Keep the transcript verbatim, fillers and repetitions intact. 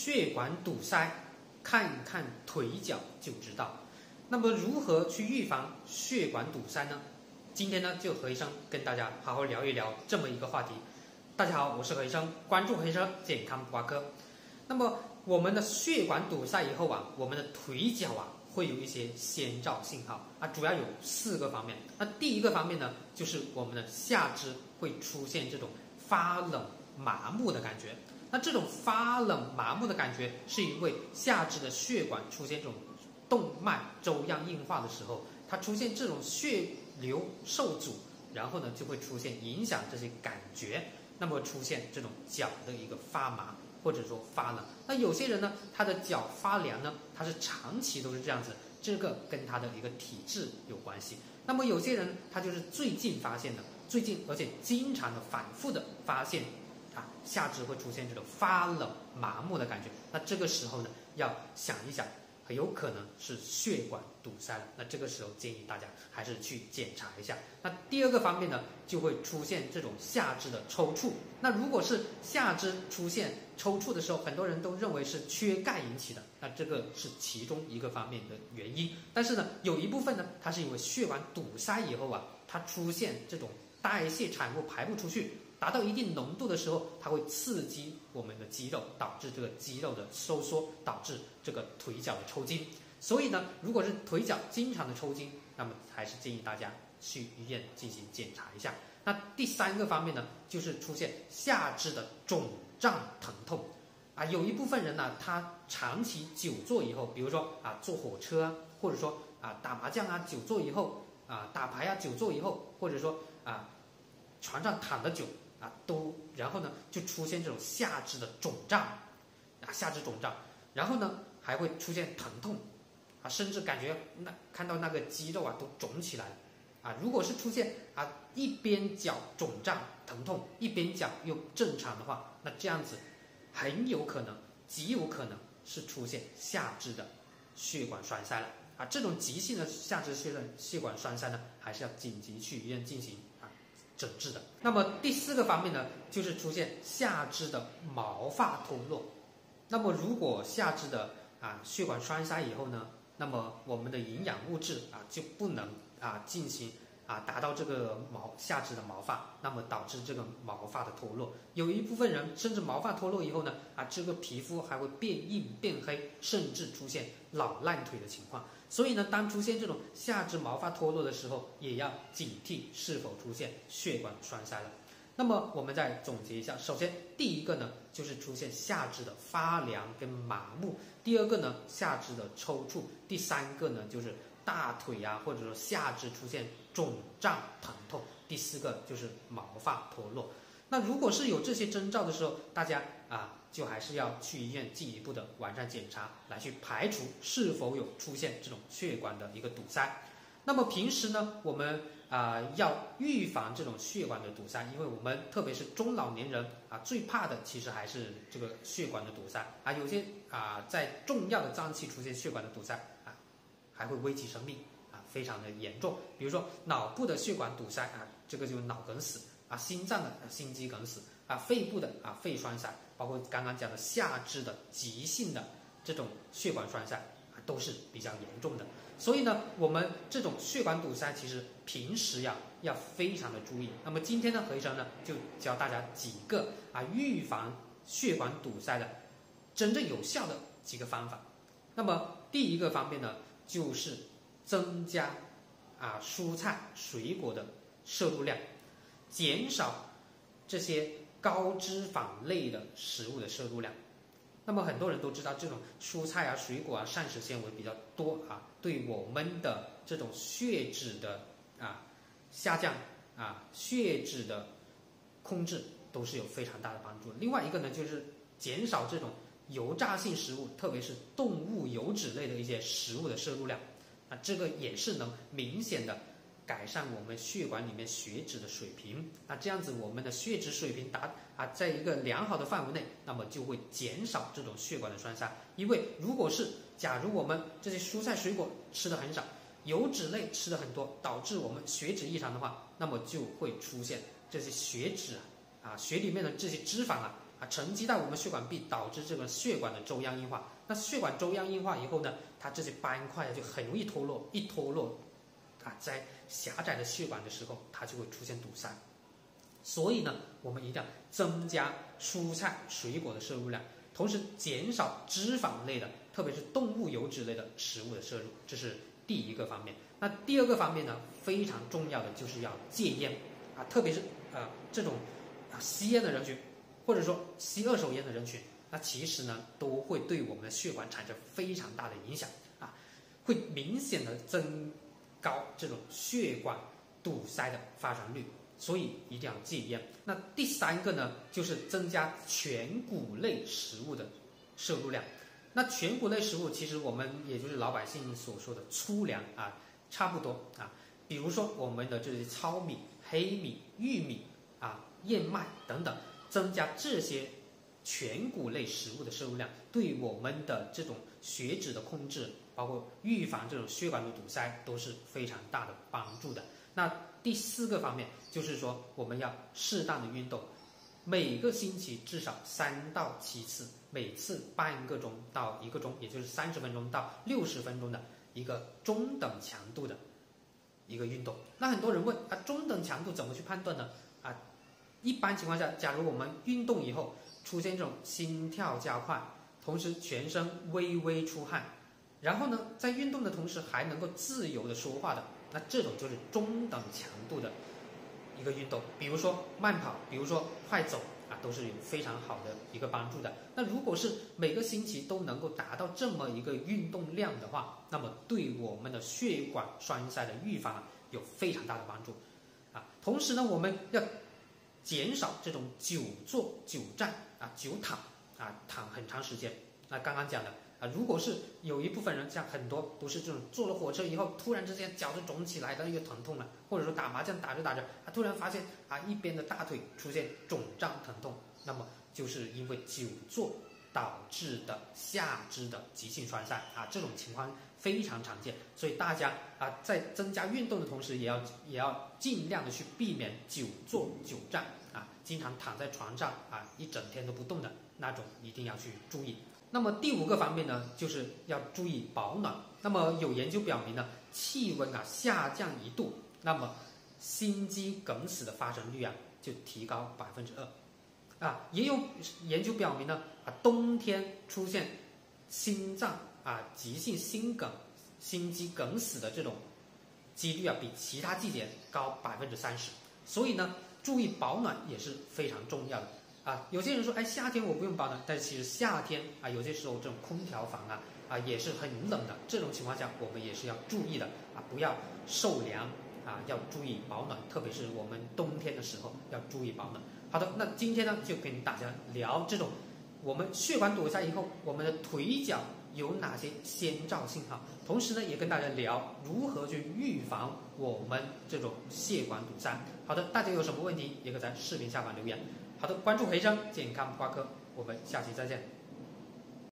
血管堵塞，看一看腿脚就知道。那么如何去预防血管堵塞呢？今天呢，就何医生跟大家好好聊一聊这么一个话题。大家好，我是何医生，关注何医生健康不挂科。那么我们的血管堵塞以后啊，我们的腿脚啊会有一些先兆信号啊，主要有四个方面。那第一个方面呢，就是我们的下肢会出现这种发冷麻木的感觉。那这种发冷麻木的感觉，是因为下肢的血管出现这种动脉粥样硬化的时候，它出现这种血流受阻，然后呢就会出现影响这些感觉，那么出现这种脚的一个发麻或者说发冷。那有些人呢，他的脚发凉呢，他是长期都是这样子，这个跟他的一个体质有关系。那么有些人他就是最近发现的，最近而且经常的反复的发现啊，下肢会出现这种发冷麻木的感觉。那这个时候呢，要想一想，很有可能是血管堵塞了。那这个时候建议大家还是去检查一下。那第二个方面呢，就会出现这种下肢的抽搐。那如果是下肢出现抽搐的时候，很多人都认为是缺钙引起的，那这个是其中一个方面的原因。但是呢，有一部分呢，它是因为血管堵塞以后啊，它出现这种代谢产物排不出去，达到一定浓度的时候，它会刺激我们的肌肉，导致这个肌肉的收缩，导致这个腿脚的抽筋。所以呢，如果是腿脚经常的抽筋，那么还是建议大家去医院进行检查一下。那第三个方面呢，就是出现下肢的肿胀疼痛啊。有一部分人呢，他长期久坐以后，比如说啊坐火车啊，或者说啊打麻将啊久坐以后啊打牌啊久坐以后，或者说啊床上躺得久啊都，然后呢就出现这种下肢的肿胀啊下肢肿胀，然后呢还会出现疼痛啊，甚至感觉那看到那个肌肉啊都肿起来了啊。如果是出现啊一边脚肿胀疼痛，一边脚又正常的话，那这样子很有可能极有可能是出现下肢的血管栓塞了啊。这种急性的下肢血管血管栓塞呢，还是要紧急去医院进行啊诊治的。那么第四个方面呢，就是出现下肢的毛发脱落。那么如果下肢的啊血管栓塞以后呢，那么我们的营养物质啊就不能啊进行啊达到这个毛下肢的毛发，那么导致这个毛发的脱落。有一部分人甚至毛发脱落以后呢，啊这个皮肤还会变硬变黑，甚至出现老烂腿的情况。所以呢，当出现这种下肢毛发脱落的时候，也要警惕是否出现血管栓塞了。那么我们再总结一下，首先第一个呢，就是出现下肢的发凉跟麻木；第二个呢，下肢的抽搐；第三个呢，就是大腿啊或者说下肢出现肿胀疼痛；第四个就是毛发脱落。那如果是有这些征兆的时候，大家啊就还是要去医院进一步的完善检查，来去排除是否有出现这种血管的一个堵塞。那么平时呢，我们啊、呃、要预防这种血管的堵塞，因为我们特别是中老年人啊，最怕的其实还是这个血管的堵塞啊。有些啊在重要的脏器出现血管的堵塞啊，还会危及生命啊，非常的严重。比如说脑部的血管堵塞啊，这个就是脑梗死啊；心脏的啊心肌梗死啊；肺部的啊肺栓塞，包括刚刚讲的下肢的急性的这种血管栓塞啊，都是比较严重的。所以呢，我们这种血管堵塞其实平时呀要非常的注意。那么今天呢，何医生呢就教大家几个啊预防血管堵塞的真正有效的几个方法。那么第一个方面呢，就是增加啊蔬菜水果的摄入量，减少这些高脂肪类的食物的摄入量。那么很多人都知道，这种蔬菜啊、水果啊，膳食纤维比较多啊，对我们的这种血脂的啊下降啊、血脂的控制都是有非常大的帮助。另外一个呢，就是减少这种油炸性食物，特别是动物油脂类的一些食物的摄入量啊，这个也是能明显的改善我们血管里面血脂的水平。那这样子我们的血脂水平达啊在一个良好的范围内，那么就会减少这种血管的栓塞。因为如果是假如我们这些蔬菜水果吃的很少，油脂类吃的很多，导致我们血脂异常的话，那么就会出现这些血脂啊啊血里面的这些脂肪啊啊，沉积在我们血管壁，导致这个血管的粥样硬化。那血管粥样硬化以后呢，它这些斑块啊就很容易脱落，一脱落啊，在狭窄的血管的时候，它就会出现堵塞。所以呢，我们一定要增加蔬菜水果的摄入量，同时减少脂肪类的，特别是动物油脂类的食物的摄入，这是第一个方面。那第二个方面呢，非常重要的就是要戒烟啊，特别是呃这种啊吸烟的人群，或者说吸二手烟的人群，那其实呢都会对我们的血管产生非常大的影响啊，会明显的增高这种血管堵塞的发生率。所以一定要戒烟。那第三个呢，就是增加全谷类食物的摄入量。那全谷类食物其实我们也就是老百姓所说的粗粮啊，差不多啊。比如说我们的这些糙米、黑米、玉米啊、燕麦等等，增加这些全谷类食物的摄入量，对我们的这种血脂的控制，包括预防这种血管的堵塞，都是非常大的帮助的。那第四个方面就是说，我们要适当的运动，每个星期至少三到七次，每次半个钟到一个钟，也就是三十分钟到六十分钟的一个中等强度的一个运动。那很多人问啊，中等强度怎么去判断呢？啊，一般情况下，假如我们运动以后出现这种心跳加快，同时全身微微出汗，然后呢，在运动的同时还能够自由的说话的，那这种就是中等强度的一个运动，比如说慢跑，比如说快走啊，都是有非常好的一个帮助的。那如果是每个星期都能够达到这么一个运动量的话，那么对我们的血管栓塞的预防有非常大的帮助啊。同时呢，我们要减少这种久坐、久站啊、久躺啊，躺很长时间。那刚刚讲的啊，如果是有一部分人，像很多都是这种坐了火车以后，突然之间脚就肿起来的一个疼痛了，或者说打麻将打着打着，他突然发现啊一边的大腿出现肿胀疼痛，那么就是因为久坐导致的下肢的急性栓塞啊，这种情况非常常见。所以大家啊在增加运动的同时，也要也要尽量的去避免久坐久站啊，经常躺在床上啊一整天都不动的那种，一定要去注意。那么第五个方面呢，就是要注意保暖。那么有研究表明呢，气温啊下降一度，那么心肌梗死的发生率啊就提高百分之二。啊，也有研究表明呢，啊冬天出现心脏啊急性心梗、心肌梗死的这种几率啊比其他季节高百分之三十。所以呢，注意保暖也是非常重要的。啊，有些人说，哎，夏天我不用保暖，但是其实夏天啊，有些时候这种空调房啊，啊也是很冷的。这种情况下，我们也是要注意的啊，不要受凉啊，要注意保暖，特别是我们冬天的时候要注意保暖。好的，那今天呢就跟大家聊这种我们血管堵塞以后，我们的腿脚有哪些先兆信号，同时呢也跟大家聊如何去预防我们这种血管堵塞。好的，大家有什么问题也可以在视频下方留言。好的，关注培生健康不挂科，我们下期再见。